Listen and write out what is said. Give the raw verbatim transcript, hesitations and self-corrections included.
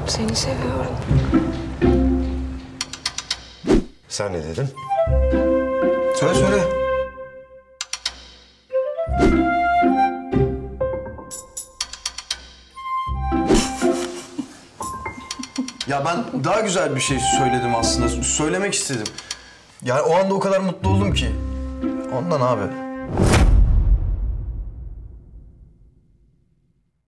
Seni seviyorum. Sen ne dedin? Söyle söyle. Ya ben daha güzel bir şey söyledim aslında. Söylemek istedim. Yani o anda o kadar mutlu oldum ki. Ondan abi.